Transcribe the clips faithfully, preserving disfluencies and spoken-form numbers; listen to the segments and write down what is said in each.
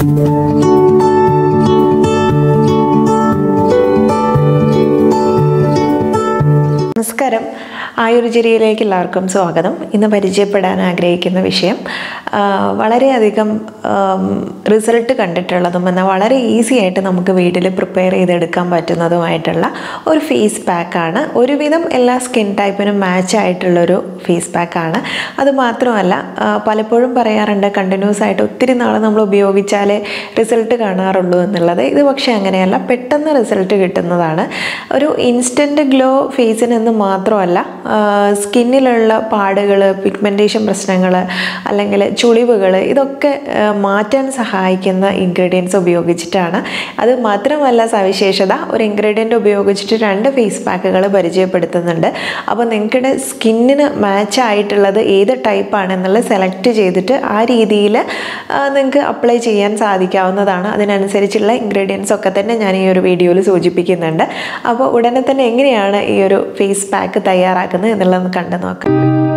നമസ്കാരം, ആയുർചര്യയിലേക്ക് എല്ലാവർക്കും സ്വാഗതം. ഇന്ന് പരിചയപ്പെടാൻ ആഗ്രഹിക്കുന്ന വിഷയം വളരെയധികം റിസൾട്ട് കണ്ടിട്ടുള്ളതും എന്നാൽ വളരെ ഈസി ആയിട്ട് നമുക്ക് വീട്ടിൽ പ്രിപ്പയർ ചെയ്തെടുക്കാൻ പറ്റുന്നതുമായിട്ടുള്ള ഒരു ഫേസ് പാക്കാണ്. ഒരുവിധം എല്ലാ സ്കിൻ ടൈപ്പിനും മാച്ച് ആയിട്ടുള്ളൊരു ഫേസ് പാക്കാണ്. അതുമാത്രമല്ല, പലപ്പോഴും പറയാറുണ്ട് കണ്ടിന്യൂസ് ആയിട്ട് ഒത്തിരി നാൾ നമ്മൾ ഉപയോഗിച്ചാലേ റിസൾട്ട് കാണാറുള്ളൂ എന്നുള്ളത്. ഇത് പക്ഷേ അങ്ങനെയല്ല, പെട്ടെന്ന് റിസൾട്ട് കിട്ടുന്നതാണ്. ഒരു ഇൻസ്റ്റൻറ്റ് ഗ്ലോ ഫേസിന് മാത്രമല്ല, സ്കിന്നിലുള്ള പാടുകൾ, പിഗ്മെൻറ്റേഷൻ പ്രശ്നങ്ങൾ അല്ലെങ്കിൽ ചുളിവുകൾ, ഇതൊക്കെ മാറ്റാൻ സഹായിക്കുന്ന ഇൻഗ്രീഡിയൻസ് ഉപയോഗിച്ചിട്ടാണ്. അത് മാത്രമല്ല സവിശേഷത, ഒരു ഇൻഗ്രീഡിയൻ്റ് ഉപയോഗിച്ചിട്ട് രണ്ട് ഫേസ് പാക്കുകൾ പരിചയപ്പെടുത്തുന്നുണ്ട്. അപ്പോൾ നിങ്ങളുടെ സ്കിന്നിന് മാച്ച് ആയിട്ടുള്ളത് ഏത് ടൈപ്പാണെന്നുള്ളത് സെലക്ട് ചെയ്തിട്ട് ആ രീതിയിൽ നിങ്ങൾക്ക് അപ്ലൈ ചെയ്യാൻ സാധിക്കാവുന്നതാണ്. അതിനനുസരിച്ചുള്ള ഇൻഗ്രീഡിയൻസ് ഒക്കെ തന്നെ ഞാൻ ഈ ഒരു വീഡിയോയിൽ സൂചിപ്പിക്കുന്നുണ്ട്. അപ്പോൾ ഉടനെ തന്നെ എങ്ങനെയാണ് ഈ ഒരു ഫേസ് പാക്ക് തയ്യാറാക്കുന്നത് എന്നുള്ളത് കണ്ടു നോക്കാം.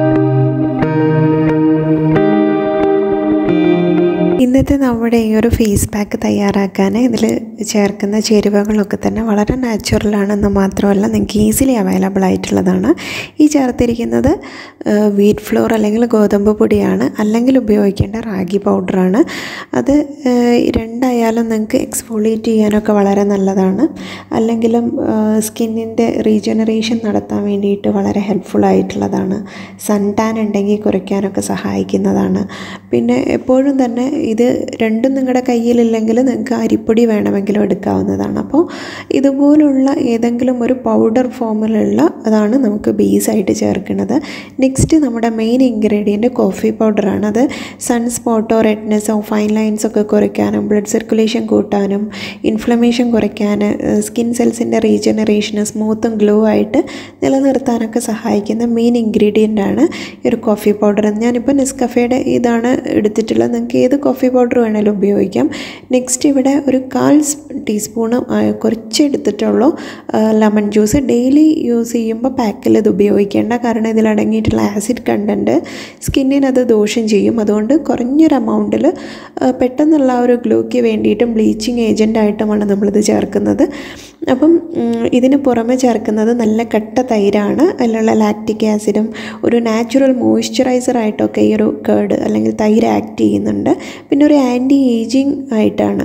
ഇന്നത്തെ നമ്മുടെ ഈ ഒരു ഫേസ് പാക്ക് തയ്യാറാക്കാൻ ഇതിൽ ചേർക്കുന്ന ചേരുവകളൊക്കെ തന്നെ വളരെ നാച്ചുറലാണെന്ന് മാത്രമല്ല നിങ്ങൾക്ക് ഈസിലി അവൈലബിൾ ആയിട്ടുള്ളതാണ്. ഈ ചേർത്തിരിക്കുന്നത് വീറ്റ് ഫ്ലോർ അല്ലെങ്കിൽ ഗോതമ്പ് പൊടിയാണ്, അല്ലെങ്കിൽ ഉപയോഗിക്കേണ്ട റാഗി പൗഡറാണ്. അത് രണ്ടായാലും നിങ്ങൾക്ക് എക്സ്ഫോളിയേറ്റ് ചെയ്യാനൊക്കെ വളരെ നല്ലതാണ്. അല്ലെങ്കിലും സ്കിന്നിൻ്റെ റീജനറേഷൻ നടത്താൻ വേണ്ടിയിട്ട് വളരെ ഹെൽപ്ഫുൾ ആയിട്ടുള്ളതാണ്. സൺ ടാൻ ഉണ്ടെങ്കിൽ കുറയ്ക്കാനൊക്കെ സഹായിക്കുന്നതാണ്. പിന്നെ എപ്പോഴും തന്നെ ഇത് രണ്ടും നിങ്ങളുടെ കയ്യിലില്ലെങ്കിൽ നിങ്ങൾക്ക് അരിപ്പൊടി വേണമെങ്കിലും എടുക്കാവുന്നതാണ്. അപ്പോൾ ഇതുപോലുള്ള ഏതെങ്കിലും ഒരു പൗഡർ ഫോമിലുള്ള അതാണ് നമുക്ക് ബേസായിട്ട് ചേർക്കുന്നത്. നെക്സ്റ്റ് നമ്മുടെ മെയിൻ ഇൻഗ്രീഡിയൻറ്റ് കോഫി പൗഡറാണ്. അത് സൺ സ്പോട്ടോ റെഡ്നെസ്സോ ഫൈൻ ലൈൻസോ ഒക്കെ കുറയ്ക്കാനും ബ്ലഡ് സർക്കുലേഷൻ കൂട്ടാനും ഇൻഫ്ലമേഷൻ കുറയ്ക്കാൻ സ്കിൻ സെൽസിൻ്റെ റീജനറേഷന് സ്മൂത്തും ഗ്ലോ ആയിട്ട് നിലനിർത്താനൊക്കെ സഹായിക്കുന്ന മെയിൻ ഇൻഗ്രീഡിയൻ്റ് ആണ് ഈ ഒരു കോഫി പൗഡർ. ഞാനിപ്പോൾ നെസ്കഫേയുടെ ഇതാണ് എടുത്തിട്ടുള്ളത്. നിങ്ങൾക്ക് ഏത് കോഫി പൗഡർ വേണമെങ്കിലും ഉപയോഗിക്കാം. നെക്സ്റ്റ് ഇവിടെ ഒരു കാൽ ടീസ്പൂണ് കുറച്ച് എടുത്തിട്ടുള്ളൂ ലെമൺ ജ്യൂസ്. ഡെയിലി യൂസ് ചെയ്യുമ്പോൾ പാക്കിൽ ഇത് ഉപയോഗിക്കേണ്ട, കാരണം ഇതിലടങ്ങിയിട്ടുള്ള ആസിഡ് കണ്ടൻറ്റ് സ്കിന്നിനത് ദോഷം ചെയ്യും. അതുകൊണ്ട് കുറഞ്ഞൊരു എമൗണ്ടിൽ പെട്ടെന്നുള്ള ഒരു ഗ്ലോയ്ക്ക് വേണ്ടിയിട്ടും ബ്ലീച്ചിങ് ഏജൻ്റായിട്ടുമാണ് നമ്മളിത് ചേർക്കുന്നത്. അപ്പം ഇതിന് പുറമെ ചേർക്കുന്നത് നല്ല കട്ട തൈരാണ്. അതിലുള്ള ലാക്റ്റിക് ആസിഡും ഒരു നാച്ചുറൽ മോയ്സ്ചറൈസറായിട്ടൊക്കെ ഈ ഒരു കേർഡ് അല്ലെങ്കിൽ തൈര് ആക്ട് ചെയ്യുന്നുണ്ട്. പിന്നെ ഒരു ആൻറ്റി ഏജിങ് ആയിട്ടാണ്,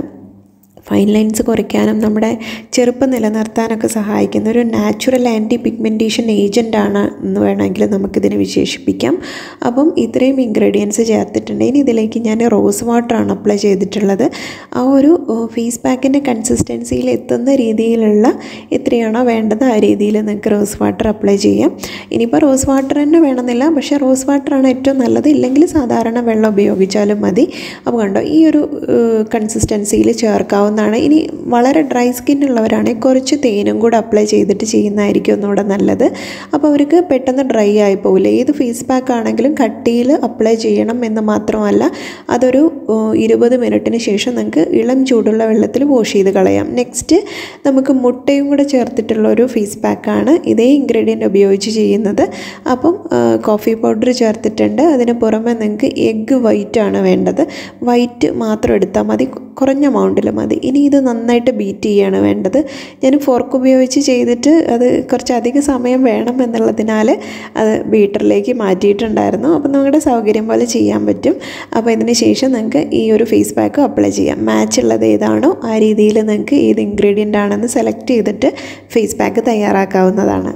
ഫൈൻ ലൈൻസ് കുറയ്ക്കാനും നമ്മുടെ ചെറുപ്പം നിലനിർത്താനൊക്കെ സഹായിക്കുന്ന ഒരു നാച്ചുറൽ ആൻറ്റി പിഗ്മെൻറ്റേഷൻ ഏജൻ്റാണ് എന്ന് വേണമെങ്കിൽ നമുക്കിതിനെ വിശേഷിപ്പിക്കാം. അപ്പം ഇത്രയും ഇൻഗ്രീഡിയൻസ് ചേർത്തിട്ടുണ്ട്. ഇനി ഇതിലേക്ക് ഞാൻ റോസ് വാട്ടറാണ് അപ്ലൈ ചെയ്തിട്ടുള്ളത്. ആ ഒരു ഫേസ് പാക്കിൻ്റെ കൺസിസ്റ്റൻസിയിൽ എത്തുന്ന രീതിയിലുള്ള എത്രയാണോ വേണ്ടത് ആ രീതിയിൽ നിങ്ങൾക്ക് റോസ് വാട്ടർ അപ്ലൈ ചെയ്യാം. ഇനിയിപ്പോൾ റോസ് വാട്ടർ തന്നെ വേണമെന്നില്ല, പക്ഷേ റോസ് വാട്ടറാണ് ഏറ്റവും നല്ലത്. ഇല്ലെങ്കിൽ സാധാരണ വെള്ളം ഉപയോഗിച്ചാലും മതി. അപ്പോൾ കണ്ടോ, ഈ ഒരു കൺസിസ്റ്റൻസിയിൽ ചേർക്കാവുന്ന. ഇനി വളരെ ഡ്രൈ സ്കിൻ ഉള്ളവരാണെങ്കിൽ കുറച്ച് തേനും കൂടെ അപ്ലൈ ചെയ്തിട്ട് ചെയ്യുന്നതായിരിക്കും ഒന്നുകൂടെ നല്ലത്. അപ്പോൾ അവർക്ക് പെട്ടെന്ന് ഡ്രൈ ആയി പോകില്ല. ഏത് ഫേസ് പാക്ക് ആണെങ്കിലും കട്ടിയിൽ അപ്ലൈ ചെയ്യണം എന്ന് മാത്രമല്ല, അതൊരു ഇരുപത് മിനിറ്റിന് ശേഷം നിങ്ങൾക്ക് ഇളം ചൂടുള്ള വെള്ളത്തിൽ വാഷ് ചെയ്ത് കളയാം. നെക്സ്റ്റ് നമുക്ക് മുട്ടയും കൂടെ ചേർത്തിട്ടുള്ള ഒരു ഫേസ് പാക്കാണ് ഇതേ ഇൻഗ്രീഡിയൻ്റ് ഉപയോഗിച്ച് ചെയ്യുന്നത്. അപ്പം കോഫി പൗഡർ ചേർത്തിട്ടുണ്ട്. അതിന് പുറമെ നിങ്ങൾക്ക് എഗ്ഗ് വൈറ്റ് ആണ് വേണ്ടത്. വൈറ്റ് മാത്രം എടുത്താൽ മതി, കുറഞ്ഞ എമൗണ്ടിൽ മതി. ഇനി ഇത് നന്നായിട്ട് ബീറ്റ് ചെയ്യുകയാണ് വേണ്ടത്. ഞാൻ ഫോർക്ക് ഉപയോഗിച്ച് ചെയ്തിട്ട് അത് കുറച്ചധികം സമയം വേണം എന്നുള്ളതിനാൽ അത് ബീറ്ററിലേക്ക് മാറ്റിയിട്ടുണ്ടായിരുന്നു. അപ്പോൾ നിങ്ങളുടെ സൗകര്യം പോലെ ചെയ്യാൻ പറ്റും. അപ്പോൾ ഇതിന് ശേഷം നിങ്ങൾക്ക് ഈ ഒരു ഫേസ് പാക്ക് അപ്ലൈ ചെയ്യാം. മാച്ച് ഉള്ളത് ഏതാണോ ആ രീതിയിൽ നിങ്ങൾക്ക് ഏത് ഇൻഗ്രീഡിയൻ്റ് ആണെന്ന് സെലക്ട് ചെയ്തിട്ട് ഫേസ് പാക്ക് തയ്യാറാക്കാവുന്നതാണ്.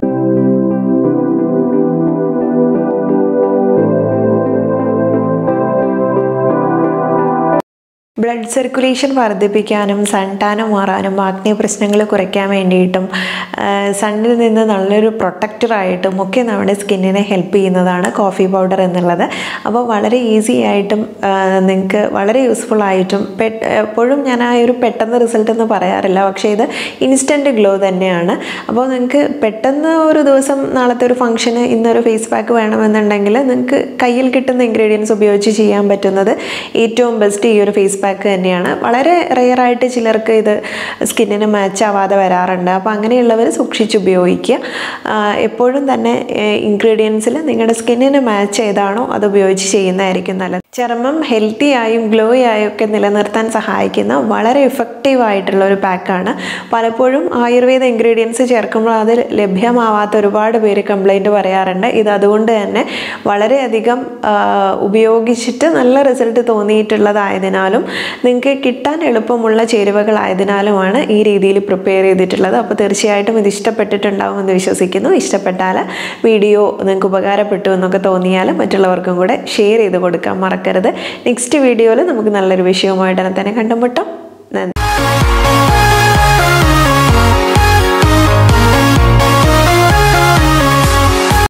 ബ്ലഡ് സർക്കുലേഷൻ വർദ്ധിപ്പിക്കാനും സൺ ടാന് മാറാനും ആക്നെ പ്രശ്നങ്ങൾ കുറയ്ക്കാൻ വേണ്ടിയിട്ടും സണ്ണിൽ നിന്ന് നല്ലൊരു പ്രൊട്ടക്ടറായിട്ടും ഒക്കെ നമ്മുടെ സ്കിന്നിനെ ഹെൽപ്പ് ചെയ്യുന്നതാണ് കോഫി പൗഡർ എന്നുള്ളത്. അപ്പോൾ വളരെ ഈസി ആയിട്ടും നിങ്ങൾക്ക് വളരെ യൂസ്ഫുൾ ആയിട്ടും എപ്പോഴും ഞാൻ ആ ഒരു പെട്ടെന്ന് റിസൾട്ട് എന്ന് പറയാറില്ല, പക്ഷേ ഇത് ഇൻസ്റ്റൻറ്റ് ഗ്ലോ തന്നെയാണ്. അപ്പോൾ നിങ്ങൾക്ക് പെട്ടെന്ന് ഒരു ദിവസം നാളത്തെ ഒരു ഫംഗ്ഷന് ഇന്നൊരു ഫേസ് പാക്ക് വേണമെന്നുണ്ടെങ്കിൽ നിങ്ങൾക്ക് കയ്യിൽ കിട്ടുന്ന ഇൻഗ്രീഡിയൻസ് ഉപയോഗിച്ച് ചെയ്യാൻ പറ്റുന്നത് ഏറ്റവും ബെസ്റ്റ് ഈ ഒരു ഫേസ് പാക്ക് തന്നെയാണ്. വളരെ റെയറായിട്ട് ചിലർക്ക് ഇത് സ്കിന്നിന് മാച്ച് ആവാതെ വരാറുണ്ട്. അപ്പോൾ അങ്ങനെയുള്ളവർ സൂക്ഷിച്ച് ഉപയോഗിക്കുക. എപ്പോഴും തന്നെ ഇൻഗ്രീഡിയൻസിൽ നിങ്ങളുടെ സ്കിന്നിന് മാച്ച് ഏതാണോ അത് ഉപയോഗിച്ച് ചെയ്യുന്നതായിരിക്കും നല്ലത്. ചർമ്മം ഹെൽത്തി ആയും ഗ്ലോ ആയും ഒക്കെ നിലനിർത്താൻ സഹായിക്കുന്ന വളരെ ഇഫക്റ്റീവ് ആയിട്ടുള്ള ഒരു പാക്കാണ്. പലപ്പോഴും ആയുർവേദ ഇൻഗ്രീഡിയൻസ് ചേർക്കുമ്പോൾ അതിൽ ലഭ്യമാവാത്ത ഒരുപാട് പേര് കംപ്ലൈൻറ്റ് പറയാറുണ്ട്. ഇത് അതുകൊണ്ട് തന്നെ വളരെയധികം ഉപയോഗിച്ചിട്ട് നല്ല റിസൾട്ട് തോന്നിയിട്ടുള്ളതായതിനാലും നിങ്ങൾക്ക് കിട്ടാൻ എളുപ്പമുള്ള ചേരുവകളായതിനാലുമാണ് ഈ രീതിയിൽ പ്രിപ്പയർ ചെയ്തിട്ടുള്ളത്. അപ്പോൾ തീർച്ചയായിട്ടും ഇത് ഇഷ്ടപ്പെട്ടിട്ടുണ്ടാവുമെന്ന് വിശ്വസിക്കുന്നു. ഇഷ്ടപ്പെട്ടാൽ വീഡിയോ നിങ്ങൾക്ക് ഉപകാരപ്പെട്ടു എന്നൊക്കെ തോന്നിയാൽ മറ്റുള്ളവർക്കും കൂടെ ഷെയർ ചെയ്ത് കൊടുക്കാൻ മറക്കരുത്. നെക്സ്റ്റ് വീഡിയോയിൽ നമുക്ക് നല്ലൊരു വിഷയവുമായിട്ട് തന്നെ കണ്ടുമുട്ടാം. നന്ദി.